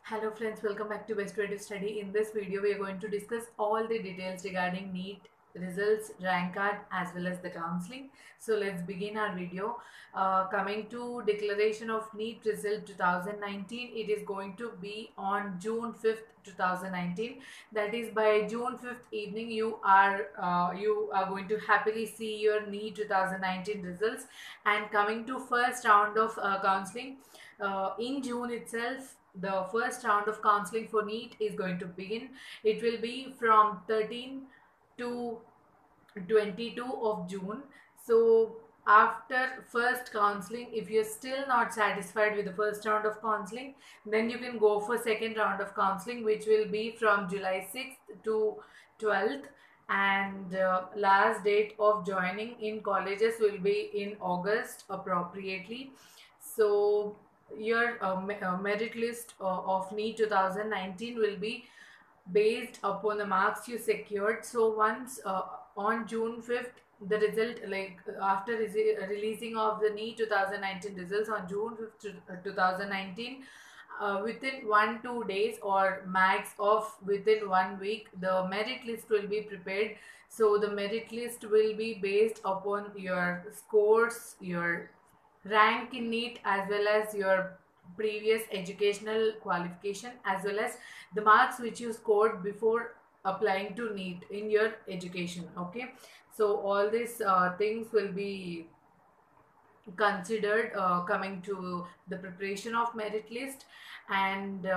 Hello friends, welcome back to Best Way to Study. In this video, we are going to discuss all the details regarding NEET results, rank card as well as the counseling. So let's begin our video. Coming to declaration of NEET result 2019, it is going to be on June 5th, 2019. That is by June 5th evening, you are going to happily see your NEET 2019 results. And coming to first round of counseling, in June itself, the first round of counseling for NEET is going to begin. It will be from 13 to 22 of June. So after first counseling, if you're still not satisfied with the first round of counseling, then you can go for second round of counseling, which will be from July 6th to 12th. And last date of joining in colleges will be in August appropriately. So your merit list of NEET 2019 will be based upon the marks you secured. So once on June 5th, the result, like after releasing of the NEET 2019 results on June 5th, 2019, within 1-2 days or max of within 1 week, the merit list will be prepared. So the merit list will be based upon your scores, your rank in NEET, as well as your previous educational qualification, as well as the marks which you scored before applying to NEET in your education. Okay, so all these things will be considered coming to the preparation of merit list. And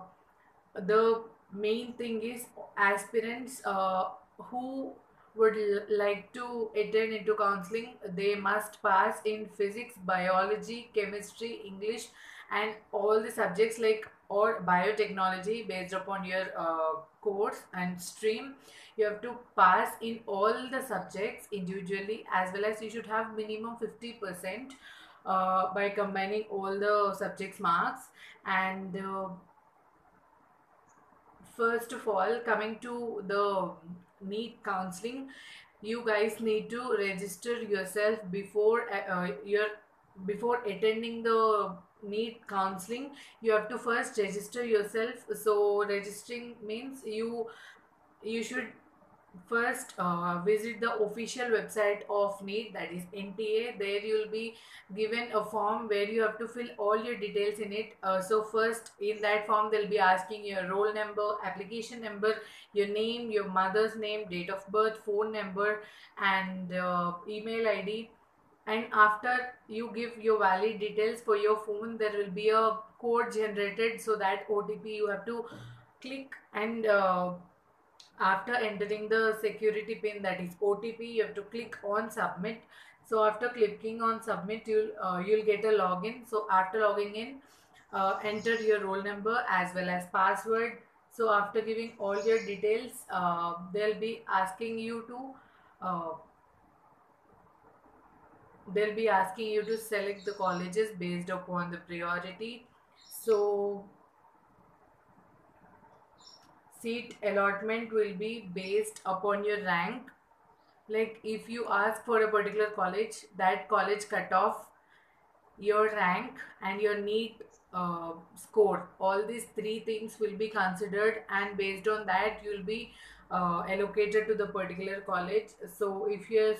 the main thing is aspirants who would like to attend into counseling, they must pass in physics, biology, chemistry, English, and all the subjects, like, or biotechnology based upon your course and stream. You have to pass in all the subjects individually, as well as you should have minimum 50% by combining all the subjects marks. And first of all, coming to the NEET counseling, you guys need to register yourself before attending the NEET counseling. You have to first register yourself. So registering means you should first visit the official website of NEET, that is NTA. There you will be given a form where you have to fill all your details in it. So first in that form they'll be asking your roll number, application number, your name, your mother's name, date of birth, phone number, and email ID. And after you give your valid details for your phone, there will be a code generated. So that OTP you have to click, and after entering the security pin, that is OTP, you have to click on submit. So after clicking on submit, you'll get a login. So after logging in, enter your roll number as well as password. So after giving all your details, uh, they'll be asking you to select the colleges based upon the priority. So seat allotment will be based upon your rank. Like if you ask for a particular college, that college cut off, your rank, and your NEET score, all these three things will be considered, and based on that you'll be allocated to the particular college. So if you're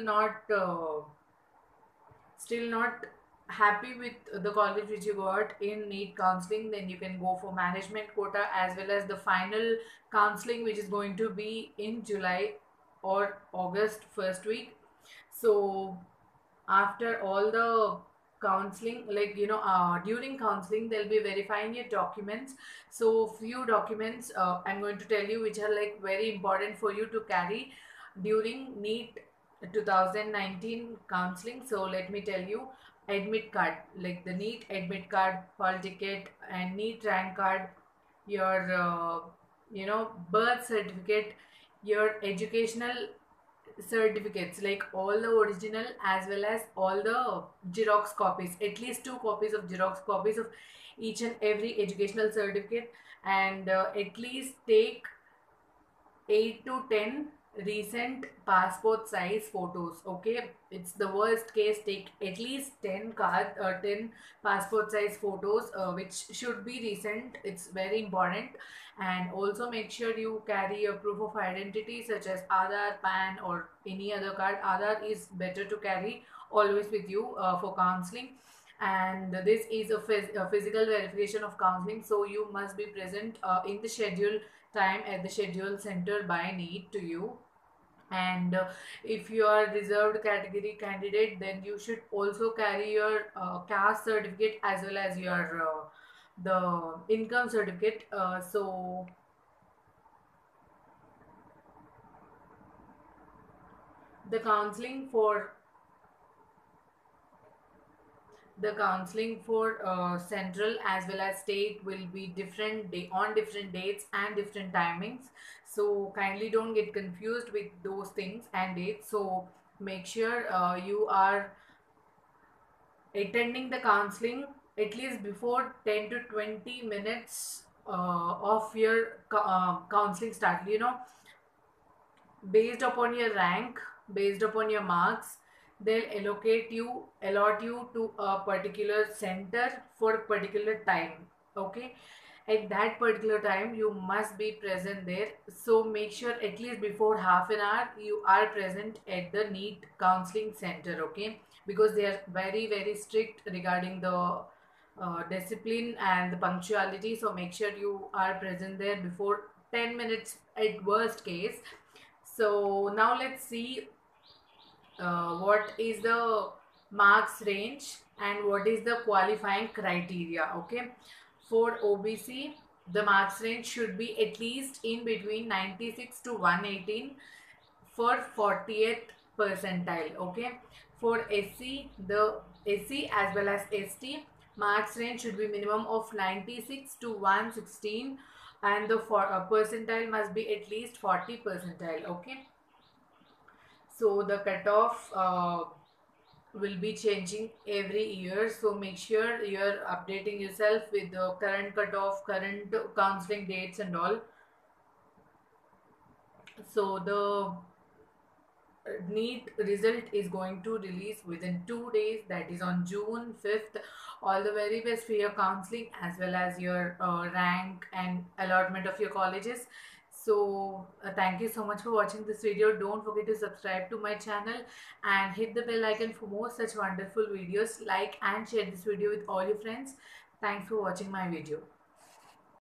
still not happy with the college which you got in NEET counseling, then you can go for management quota, as well as the final counseling, which is going to be in July or August first week. So after all the counseling, like during counseling they'll be verifying your documents. So few documents I'm going to tell you which are like very important for you to carry during NEET 2019 counseling. So let me tell you: admit card, like the NEET admit card, hall ticket, and NEET rank card, your birth certificate, your educational certificates, like all the original as well as all the Xerox copies, at least two copies of Xerox copies of each and every educational certificate. And at least take 8 to 10 recent passport size photos. Okay, it's the worst case, take at least 10 card 10 passport size photos, which should be recent. It's very important. And also make sure you carry a proof of identity such as Aadhaar, PAN, or any other card. Aadhaar is better to carry always with you for counseling. And this is a physical verification of counseling, so you must be present in the scheduled time at the scheduled center by need to you. And if you are reserved category candidate, then you should also carry your caste certificate as well as your the income certificate. So the counseling for central as well as state will be different day on different dates and different timings, so kindly don't get confused with those things and dates. So make sure you are attending the counseling at least before 10 to 20 minutes of your counseling start. Based upon your rank, based upon your marks, they'll allot you to a particular center for a particular time. Okay, at that particular time you must be present there, so make sure at least before half an hour you are present at the NEET counseling center. Okay, because they are very very strict regarding the discipline and the punctuality, so make sure you are present there before 10 minutes at worst case. So now let's see what is the marks range and what is the qualifying criteria. Okay, for OBC, the marks range should be at least in between 96 to 118 for 40th percentile. Okay, for SC, the SC as well as ST, marks range should be minimum of 96 to 116, and the percentile must be at least 40 percentile. Okay, so the cutoff will be changing every year, so make sure you're updating yourself with the current cutoff, current counseling dates and all. So the NEET result is going to release within 2 days, that is on June 5th. All the very best for your counseling as well as your rank and allotment of your colleges. So thank you so much for watching this video. Don't forget to subscribe to my channel and hit the bell icon for more such wonderful videos. Like and share this video with all your friends. Thanks for watching my video.